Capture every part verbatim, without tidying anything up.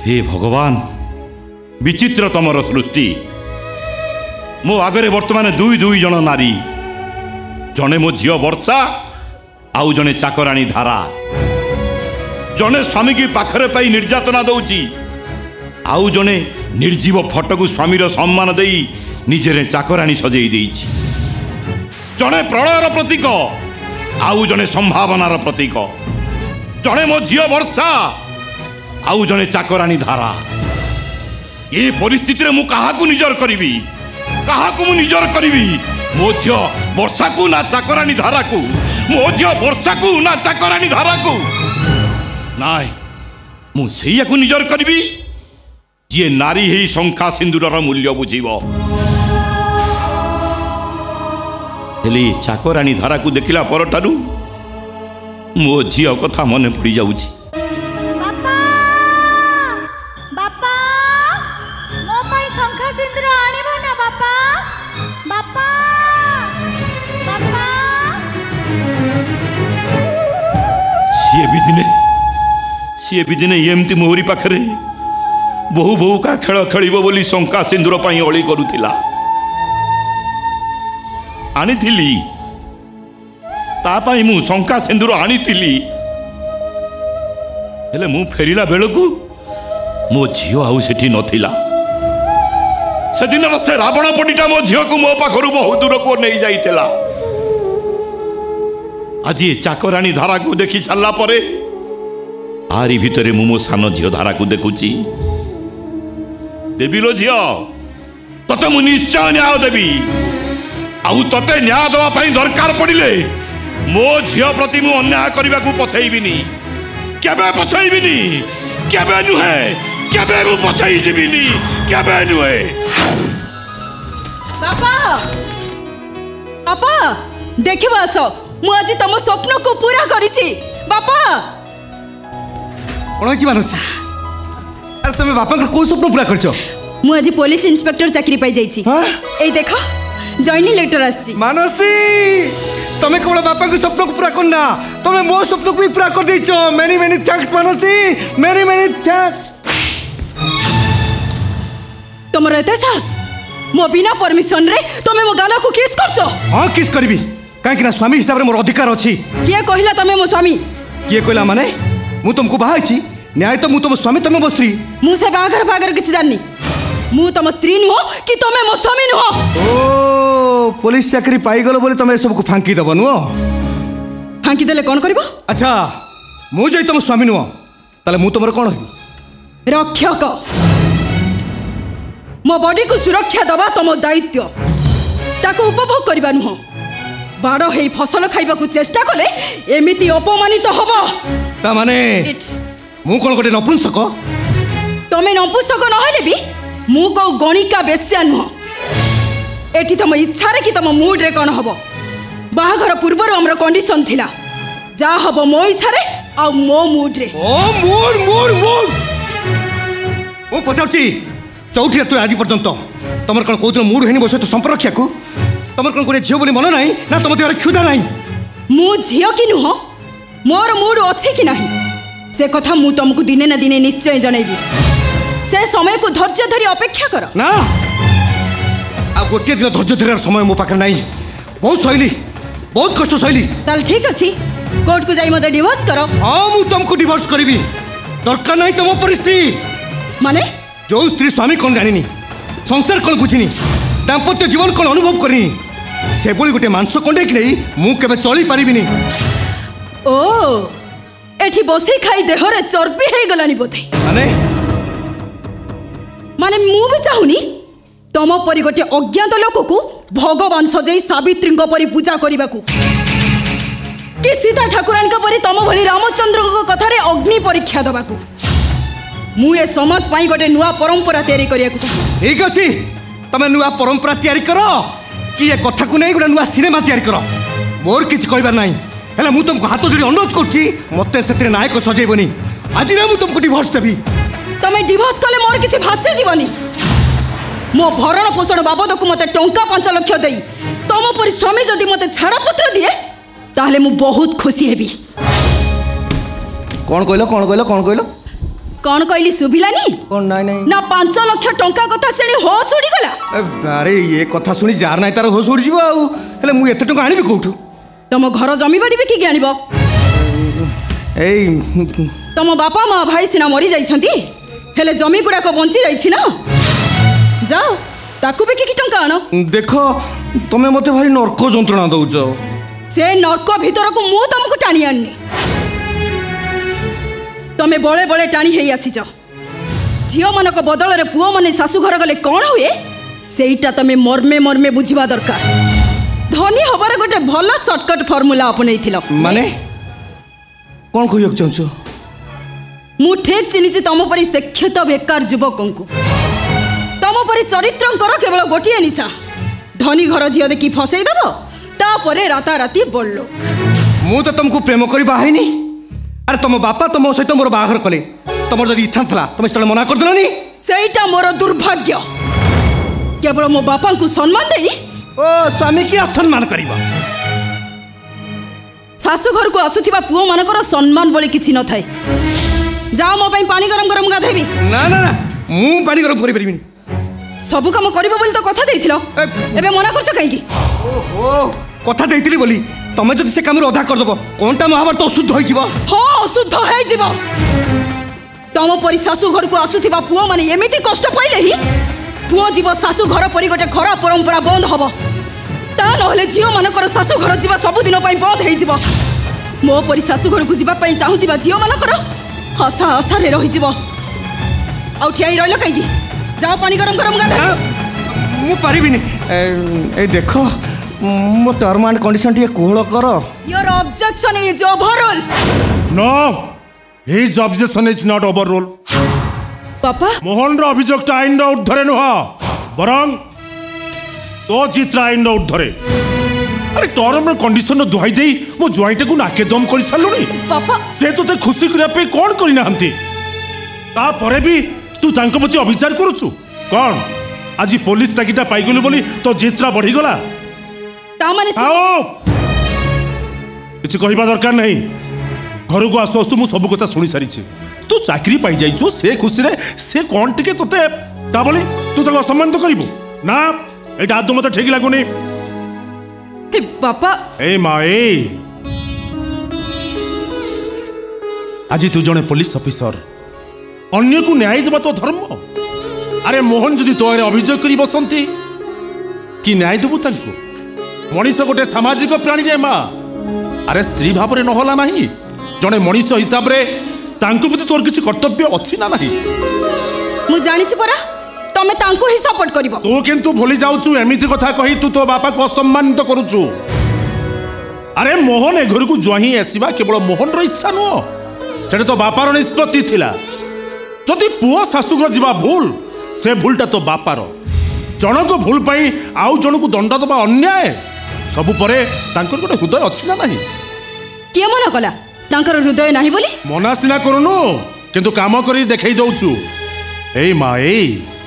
हे भगवान विचित्र तमर सृष्टि। मो आगरे वर्तमान दुई दुई जन नारी, जने मो झील वर्षा आउ जने चाकराणी धारा। जने स्वामी की पाखरे पाई निर्यातना दौची, आउ जने निर्जीव फटकू स्वामीर सम्मान देई निजे चाकराणी सजेई देइछि। जने प्रलयर प्रतीक आउ जने संभावनार प्रतीक। जने मो झील वर्षा आउ जने चाकराणी धारा। ये परिस्थिति रे मु काहाकू निजर करिवि, काहाकू मु निजर करिवि? मो झील वर्षा को ना चाकराणी धारा को? मो झील वर्षा को ना चाकराणी धारा को? नाय, मु सेया को निजर करिवि जे नारी ही शंखा सिंदूरर मूल्य बुझिबो। हेले चाकराणी धारा को देखिला परठारु मो झील कथा मने पड़ी जाउछि। बापा बापा मो पई शंखा सिंदूर आनिबो ना बापा? बापा बापा सी भी दिने सी भी दिने एमती मोहरी पाखरे बहु बहु का खेल खेलिबो बोली शंखा सिंदूर पई अळी करूथिला। आनीथिली तापाई मु शंखा सिंदूर आनीथिली। हेले मु फेरिला बेलकू मो झील आउ सेठी नथिला। से दिन से रावण पटीटा मो झील को मो पाखरु बहुत दूर को नहीं जाइथिला। आज चाकराणी धारा को देखि सारला परे आरी भितरे मु मो सान झील धारा को देखुची। देवी लो झील तते मु निश्चय न्याय देवी। आउ तते न्याय देवा पई दरकार पड़िले मो झील प्रति मु अन्याय करबा को पछैबिनी। केबे पछैबिनी, केबे नुहे, केबे मु पछै जिबिनी, केबे नुहे। पापा पापा देखिबा आस, मु आज तम स्वप्न को पूरा करिछि। बापा कोन होछि मानसी? अरे तमे बापा को स्वप्न पूरा करछो? मु आज पुलिस इंस्पेक्टर चाकरी पाई जाइछि। ए देखो जॉइनिंग लेटर आछि। मानसी तमे केवल बापा के स्वप्न को पूरा करना, तमे मो स्वप्न को भी पूरा कर देछो। Many many thanks Mansi, many many thanks. तमर एते साहस मो बिना परमिशन रे तमे मो गाला को किस करछो? हां किस करबी, काहे कि ना स्वामी हिसाब रे मोर अधिकार अछि। किए कहिला तमे मो स्वामी? किए कहला माने मु तुमको बाहाइछि, न्याय तो मु तुम स्वामी तमे मो स्त्री। मु से बागर बागर किछ जाननी। मु तम स्त्री नुहो कि तमे मो स्वामी नुहो? ओ पुलिस चाकरी पाई गलो बोले तमे सब को फांकी दबो नुहो? फांकी देले कोन करबो? अच्छा मु जई तम स्वामी नुहो ताले मु तमर कोन होबी? रक्षक। मो बॉडी को सुरक्षा दबा तम दायित्व, ताको उपभोग करबा नुहो। बाड़ हेई फसल खाइबा को चेष्टा कले एमिति अपमानित हबो। ता माने मु कोन गोटे नपुंसक? तमे नपुंसक न होले भी मु को गणिका बेस्या नुह। एठी तम इच्छा रे कि तम मूड रे कोन हबो? बाहाघर पूर्वर हमर कंडीशन थिला जा हबो मो इच्छा रे आ मो मूड रे। ओ मूड मूड मूड ओ पचाउची चौठी तु आज पर्यंत तमर कोन कोदिन मूड हेनी बसे तो संपर्क रखिया को तमर कोन कोने झियो बोली मन नाही ना तम देहर क्षुधा नाही? मु झियो कि नुह, मोर मूड अछि कि नाही से कथा मु तुमको दिने ना दिने निश्चय जणैबी। से समय को धैर्य धरी अपेक्षा कर ना। आ गोटे दिन धैर्य धरार समय मो पाखे नाही। बहुत सहिली, बहुत कष्ट सहिली। ताल ठीक अछि, कोर्ट को जाई मते डिवोर्स करो। हां मु तुमको डिवोर्स करबी, दरकार नाही तम परिस्थिति। माने जो स्त्री स्वामी कोन जानिनी, संसार कोन बुझिनी, दाम्पत्य जीवन कोन अनुभव करनी, से बोली गोटे मांस कंडे कि नहीं मु केबे चली पारिबिनी। ओ एठी बसे खाई देहरे चर्बी हे गलानी बोधे। माने माने मु भी चाहुनी तम परि गोटे अज्ञात लोक को भगवान सजई सावित्री परि पूजा करने को कि सीता ठाकुरान परि तम भली रामचंद्र को कथा रे अग्नि परीक्षा दबा को मु ए समाज पाई गोटे नुआ परंपरा तैयारी करिया को। ठीक अछि तमे नुआ परंपरा तैयारी करो कि ए कथा को नै गोटे नुआ सिनेमा तैयारी करो। मोर किछ कहबार नाही, हेला मु तुमको हाथ जोड़ी अनुरोध करछि मते सेतिर नायक सजेबनी। आज ना मु तुमको डिवोर्स देबी। तमे डिवोर्स कले मोर किछ भाष्य जीवनी। मो भरण पोषण बाबद को मते टंका पांच लाख देई तम परि स्वामी जदि मते छाड़ा पत्र दिए ताहले मु बहुत खुशी हेबी। कोन कहलो कोन कहलो कोन कहलो कौन कहली सुभिलानी कौन नाई नाई ना पांच लाख टंका कथा से होश उड़ी गला। अरे ये कथा सुनी जार नाई तार होश उड़ी जीव आउ हेले मु एते टंका आनिबि कोठु तुम घर जमी बाड़ी बिकी आनिब एई तुम बापा माँ भाई सिना मरी जाइछंती हेले जमी गुड़ाक बंची जाइछि ना जाओ ताकू बिकी टंका आनो। देखो तमे मते भारी नरक जंत्रणा दउछ से नरक भीतर को मु तुमको टाणी आनी तमे बड़े बड़े टाणी हेई आसीच झियो मानक बदल रे पुओ माने सासू घर गले कौन हुए सेईटा तमे मर्मे मर्मे बुझिबा दरकार। धनी हबार गोटे भल शॉर्टकट फॉर्मूला अपनैथिल माने कौन कहियो चाहछ मु ठीक चिनिछि तम परि शिक्षित बेकार युवकों को तम परि चरित्रंकर केवल गोटिए निशा धनी घर झियो देखि फसई दबो तापरे राता राती बड़लो। मु तो तुमको प्रेम करी बाहाइनी अरे तुम बापा तुम सहित मोर बाहागर कले तुम जदि इच्छा था तुम से मना कर देलनी सेईटा मोर दुर्भाग्य केवल मो बापा को सम्मान देई ओ स्वामी की असम्मान करिबा सासू घर को आसुथिबा पुओ मानकर सम्मान बोली किछि न थाए। जाओ मो पई पानी गरम गरम गाधेबी ना ना ना मु पानी गरम करि परिबिनी सब काम करबो बोली तो कथा देइथिलो एबे मना करछ काईकी ओहो कथा देइथिली बोली तमे जदि से काम अधा कर दबो कोनटा महाभारत अशुद्ध होई जीवो हां अशुद्ध होई जीवो तम परि सासू घर को आसुथिबा पुओ माने एमिति कष्ट पाइले ही पुओ जीव सासू घर परि गोटे खराब परंपरा बंद हबो ता नहले झियो मानकर सासू घर जीवा सब दिन पई बंद हेई जीवो मो परि सासू घर को जीवा पई चाहुतिबा झियो मानकर आशा आशा रे रही जीवो आउ ठियाई रहलो काईकी जाओ पानी गरम गरम गाधा मु परिबिनी ए देखो मो टर्म एंड कंडीशन टिके कोहळ कर your objection is overrule no his objection is not overrule पापा मोहन रो अभियोग आईन रो उद्धरे नुह बरং तो चित्रा आईन रो उद्धरे अरे टर्म कंडीशन दुहाई दे मो ज्वाइंट को नाके दम कर सालुनी पापा से तो खुशी करिया पे कोन करि नाहंती ता परे भी तू तांको प्रति अविचार करूछु कोन आज पुलिस चाकीटा पाइगलु बोली तो चित्रा बढ़ी गला ता माने आओ किछ कहिबा दरकार नहीं घर को आसु आसु मु सब कथा सुनी सारी तू चाकरी पाई जाइछु से खुशी रे से कोन टिके तोते ता बोली तू तो सम्मान तो करिवु ना एटा आदो मते ठीक लागुनी ए पापा ए माए आज तू जने पुलिस ऑफिसर अन्य को न्याय देबा तो धर्म अरे मोहन जदि तोरे अभियोग करी बसंती कि न्याय देबु तांको मनीष गोटे सामाजिक प्राणी रे माँ अरे स्त्री भाव में नहला नहीं जड़े मनीष हिसाब रे तांको प्रति तोर किसी कर्तव्य अच्छी ना नहीं मु जानि छी परा तमे तांको ही सपोर्ट करिवो तू किंतु भूली जाउछु एमिति कथा कही तू तो बापा को असम्मानित करूछु अरे मोहन ए घर को ज्वाही आसीबा केवल मोहन रो इच्छा नुह सेटा तो बापार निष्पत्ति थिला जदि पुओ शाशुघर जीवा भूल से भूलटा तो बापार जनक भूल पाई आउ जन को दंड दबा अन्याय सबु परे तांकर गोटे हृदय अच्छी ना नहीं किए मना कला तांकर हृदय नाही बोली मना सिना करूनु किंतु काम करी देखाई दउछु ए माए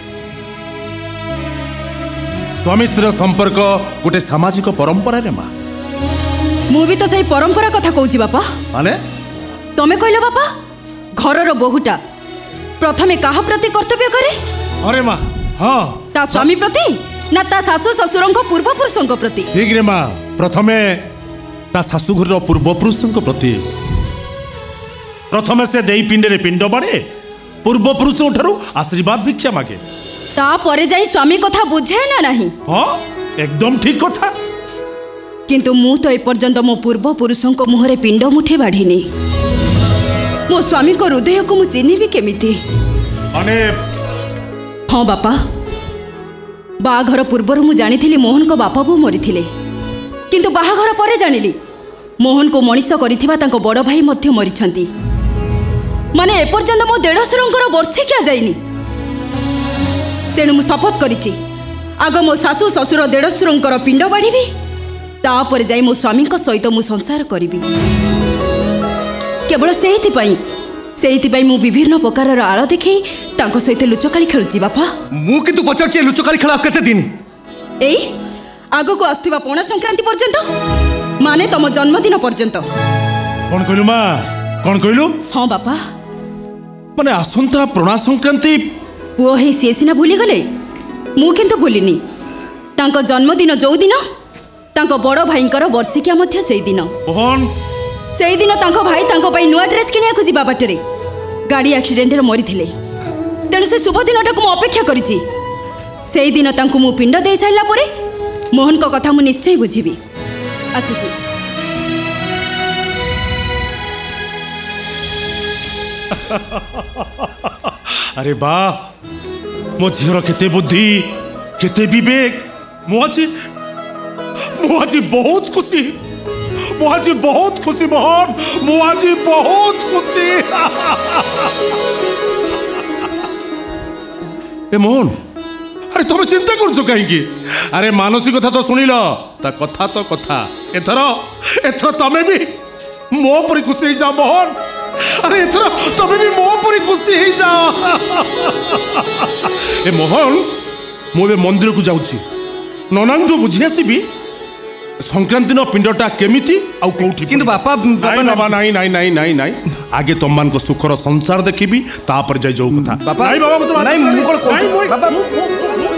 स्वामी स्त्री संपर्क गोटे सामाजिक परंपरा रे माँ मु भी तो सही परंपरा कथा कहूची बापा माने तमे कहलो बापा घरर बहुटा प्रथमे काहा प्रति कर्तव्य करे अरे माँ हाँ ता स्वामी प्रति ना ता सासु ससुरंको पूर्व पुरुषंको प्रति ठीक रे माँ प्रथमे ता शाशुघर पूर्व पुरुषंको प्रति प्रथमे से देई पिंडे रे पिंड बाड़े पूर्व पुरुष ठारू आशीर्वाद भिक्षा मागे ता परे जाई स्वामी कथा बुझे ना नहीं हाँ एकदम ठीक कथा किंतु मु तो एपर्यंत मो पूर्व पुरुषंको मुहरे पिंड मुठे बाढ़ीनी मो स्वामी को हृदय को मु चिन्हिबी केमिति अने हाँ बापा बाघर पूर्वर मु जानी मोहन को बापा बो मरी किंतु बाहाघर परे जानिली मोहन को मनीष करिथिबा तांको बड़ भाई मध्य मरिछंती माने एपर्यंत मो देढ़शुरंकर वर्षे क्या जाइनी तेणु मु शपथ करिछि आग मो सासु ससुर देढ़शुरंकर पिंड बाढ़ी तापर जाई मो स्वामी सहित मु संसार करी केवल से से मु विभिन्न प्रकार आड़ देखे सहित लुचकाली खेलुची बापा मु किंतु पचार लुचकाली खेल केते दिन एई आगो को आसुथिबा पणा संक्रांति पर्यंत माने तम जन्मदिन पर्यंत कौन कहलु माँ कौन कहलु हाँ बापा माने आसंता प्रणा संक्रांति पुओ हे सी सिना भूली गले मु किंतु भूलिनी तांको जन्मदिन जो दिन तांको बड़ भाईंकर वर्षिकिया मध्य सेई दिन मोहन सेई दिन तांको भाई तांको पई नुआ ड्रेस किनिया को जिबा बाटरे गाड़ी एक्सीडेंट रे मरिथिले तेणु से शुभ दिनटा को अपेक्षा करिछि सेई दिन तांको मु पिंड दे साइला परे मोहन को कथा मु निश्चय बुझिबी आसुछि अरे बा मो झीर केते बुद्धि केते विवेक मु आज मु आज बहुत खुशी मु आज बहुत खुशी मोहन मु आज बहुत खुशी ए मोहन अरे तुम चिंता कर कहीं अरे मानसिक कथा तो सुनिल ता कथा तो कथा एथर एथर तमें भी मो पर खुशी ही जाओ मोहन अरे एथर तमें भी मो पर खुशी ही जाओ ए मोहन मुझे मंदिर को जाऊँगी ननांग बुझी आसबि संक्रांति न पिंडटा केमिति आउ कोठी किंतु बापा नहीं बाबा नहीं नहीं नहीं नहीं नहीं आगे तुम मान को सुखर संसार देखिबी तापर जाय जो कथा बापा नहीं बाबा नहीं मु कोन बाबा